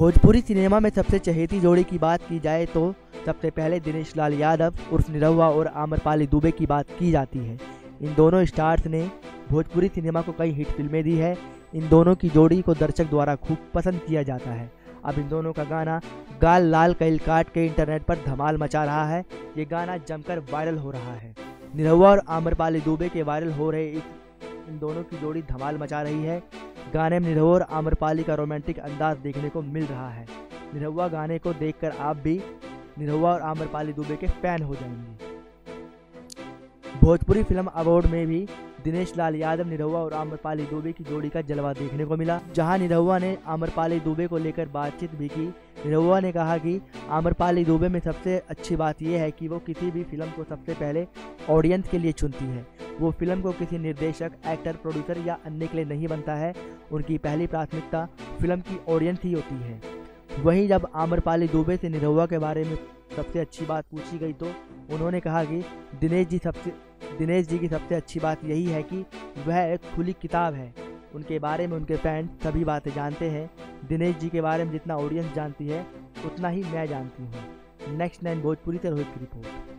Bhojpuri cinema में सबसे चहेती जोड़ी की बात की जाए तो सबसे पहले दिनेश लाल यादव उर्फ निरहुआ और आम्रपाली दुबे की बात की जाती है। इन दोनों स्टार्स ने भोजपुरी सिनेमा को कई हिट फिल्में दी है। इन दोनों की जोड़ी को दर्शक द्वारा खूब पसंद किया जाता है। अब इन दोनों का गाना गाल लाल कैल काट के इंटरनेट पर धमाल मचा रहा है। ये गाना जमकर वायरल हो रहा है। निरहुआ और आम्रपाली दुबे के वायरल हो रहे इन दोनों की जोड़ी धमाल मचा रही है। गाने में निरहुआ और आम्रपाली का रोमांटिक अंदाज देखने को मिल रहा है। निरहुआ गाने को देखकर आप भी निरहुआ और आम्रपाली दुबे के फैन हो जाएंगे। भोजपुरी फिल्म अवार्ड में भी दिनेश लाल यादव, निरहुआ और आम्रपाली दुबे की जोड़ी का जलवा देखने को मिला, जहां निरहुआ ने आम्रपाली दुबे को लेकर बातचीत भी की। निरहुआ ने कहा कि आम्रपाली दुबे में सबसे अच्छी बात यह है कि वो किसी भी फिल्म को सबसे पहले ऑडियंस के लिए चुनती है। वो फिल्म को किसी निर्देशक, एक्टर, प्रोड्यूसर या अन्य के लिए नहीं बनता है। उनकी पहली प्राथमिकता फिल्म की ऑडियंस ही होती है। वहीं जब आम्रपाली दुबे से निरहुआ के बारे में सबसे अच्छी बात पूछी गई तो उन्होंने कहा कि दिनेश जी की सबसे अच्छी बात यही है कि वह एक खुली किताब है। उनके बारे में उनके फैन सभी बातें जानते हैं। दिनेश जी के बारे में जितना ऑडियंस जानती है उतना ही मैं जानती हूँ। नेक्स्ट 9 भोजपुरी से रोहित की रिपोर्ट।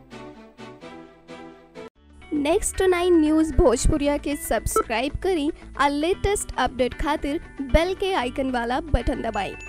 नेक्स्ट 9 न्यूज़ भोजपुरिया के सब्सक्राइब करी और लेटेस्ट अपडेट खातिर बेल के आइकन वाला बटन दबाएं।